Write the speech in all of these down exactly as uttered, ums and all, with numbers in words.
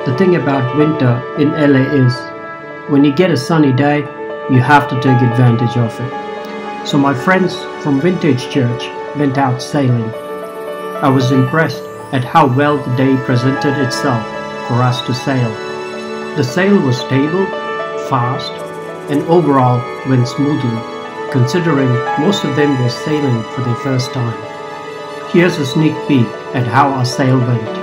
The thing about winter in L A is, when you get a sunny day, you have to take advantage of it. So my friends from Vintage Church went out sailing. I was impressed at how well the day presented itself for us to sail. The sail was stable, fast, and overall went smoothly, considering most of them were sailing for their first time. Here's a sneak peek at how our sail went.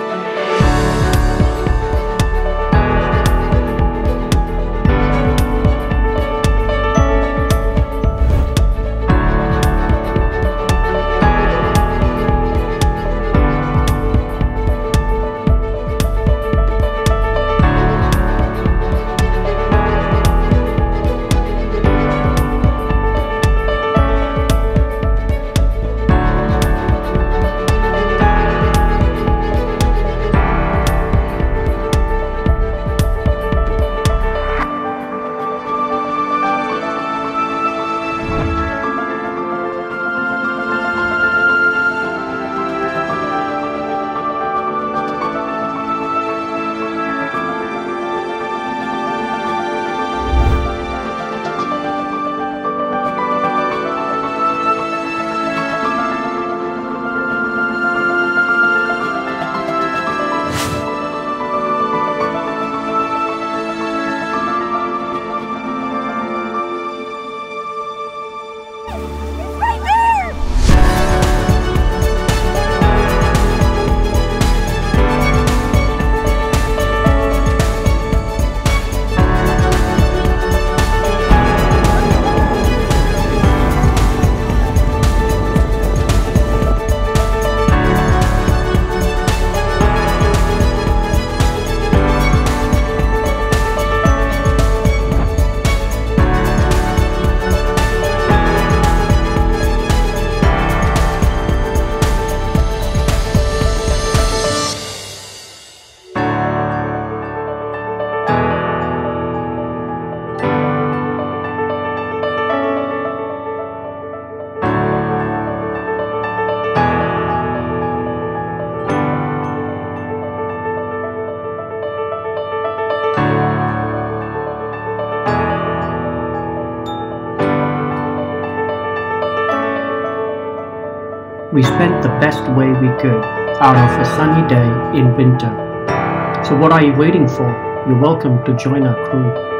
We spent the best way we could out of a sunny day in winter. So what are you waiting for? You're welcome to join our crew.